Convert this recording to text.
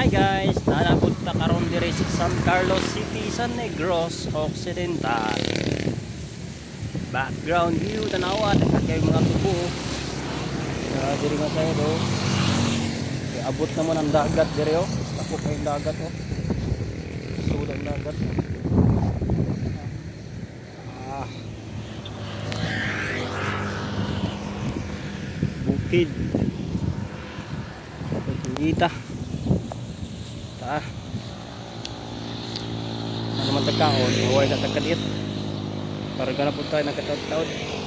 Hi guys, nanabot na karon diri sa San Carlos City, San Negros Occidental. Background view tanawa kay mga tubo. Diri nga tayo do. Abot naman ang dagat diri oh. Tako kay dagat oh. Sudan dagat. Bukid. Kita. Ano man tagkaon, huwag na tagkadit. Para ganap po tayo nakataot-taot.